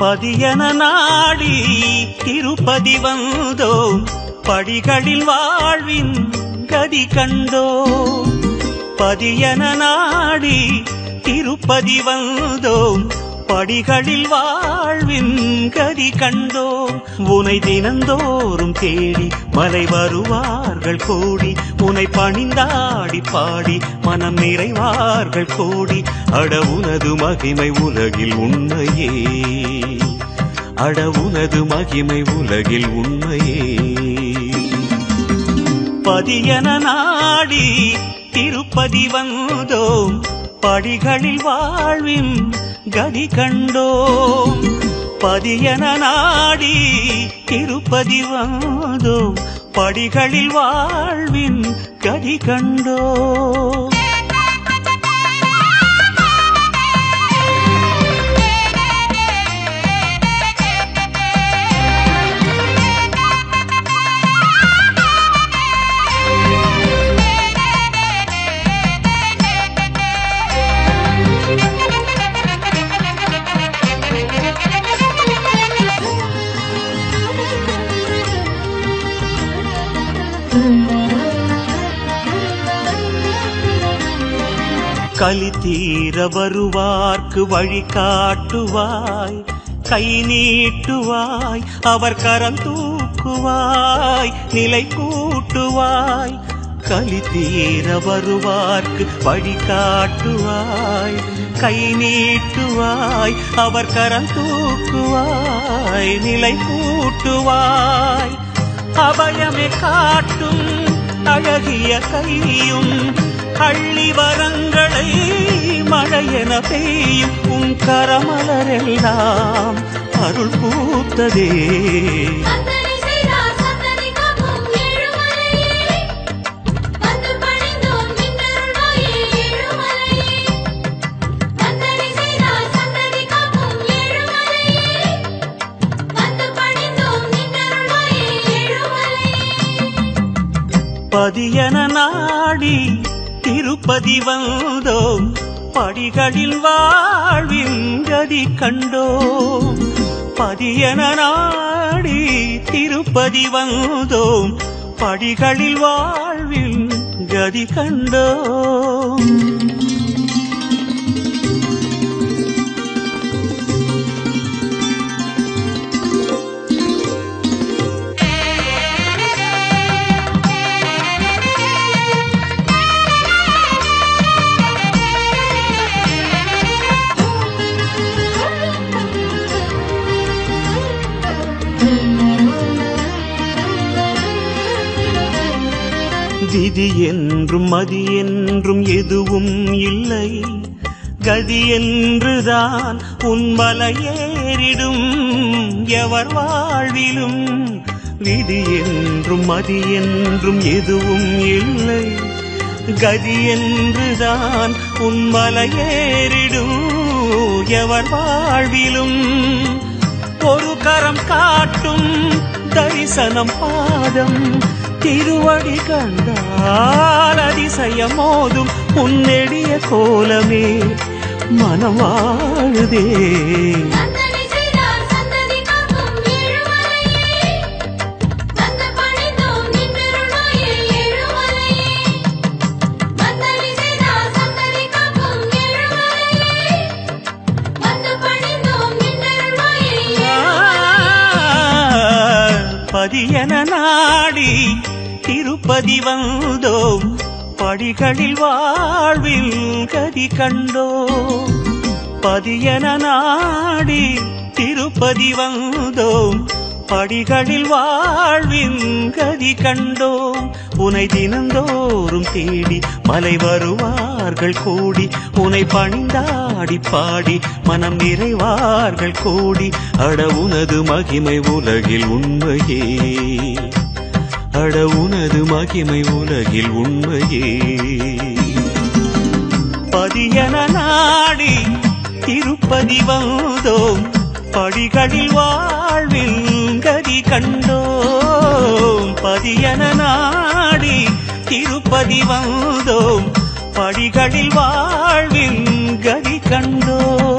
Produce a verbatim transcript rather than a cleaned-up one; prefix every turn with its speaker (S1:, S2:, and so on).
S1: பதியன நாடி திருப்பதி வந்தோம், படிகளில் வாழ்வின் கதி கண்டோம். பதியன நாடி திருப்பதி வந்தோம், படிகளில் வாழ்வின் கதி கண்டோம். உனை தினந்தோறும் தேடி மலை வருவார்கள் கோடி, உனை பணிந்தாடி பாடி மனம் நிறைவார்கள் கோடி. அட உனது மகிமை உலகில் உண்மையே, அட உனது மகிமை உலகில் உண்மையே. பதியன நாடி திருப்பதி வந்தோம், படிகளில் வாழ்வின் கதி கண்டோம். பதியன நாடி திருப்பதி வந்தோம், படிகளில் வாழ்வின் கதி கண்டோம். கலி தீர வருவார்க்கு வழி காட்டுவாய், கை நீட்டுவாய், அவர் கரம் தூக்குவாய், நிலை கூட்டுவாய். கலி தீர வருவார்க்கு வழி காட்டுவாய், கை நீட்டுவாய், அவர் கரம் தூக்குவாய், நிலை கூட்டுவாய். அபயமே காட்டும் அழகிய கையும், அள்ளி வரங்களை மழையென பெய்யும். உன் கரமலரெல்லாம் அருள் பூத்ததே. பதியன நாடி திருப்பதி வந்தோம், படிகளில் வாழ்வின் கதி கண்டோம். பதியன நாடி திருப்பதி வந்தோம், படிகளில் வாழ்வின் கதி கண்டோம். விதி என்றும் மதி என்றும் எதுவும் இல்லை, கதி என்றுதான் உன்மலை ஏறிடும் எவர் வாழ்விலும். விதி என்றும் மதி என்றும் எதுவும் இல்லை, கதி என்றுதான் உன்மலை ஏறிடும் எவர் வாழ்விலும். ஒரு கரம் காட்டும் தரிசனம் பாதம், திருவடி கண்டால் அதிசயமோதும். உன்னெடிய கோலமே மனம் வாழுதே. பதியன நாடி திருப்பதி வந்தோம், படிகளில் வாழ்வில் கதி கண்டோம். பதியன நாடி திருப்பதி வந்தோம், படிகளில் வாழ்வின் கதி கண்டோம். உனை தினந்தோறும் தேடி மலை வருவார்கள் கோடி, உனை பணிந்தாடி பாடி மனம் நிறைவார்கள் கோடி. அட உனது மகிமை உலகில் உண்மையே, அட உனது மகிமை உலகில் உண்மையே. பதியன நாடி திருப்பதி வந்தோம், படிகளில் வாழ்வில் கதி கண்டோம். பதியன நாடி திருப்பதி வந்தோம், படிகளில் வாழ்வில் கதி கண்டோம்.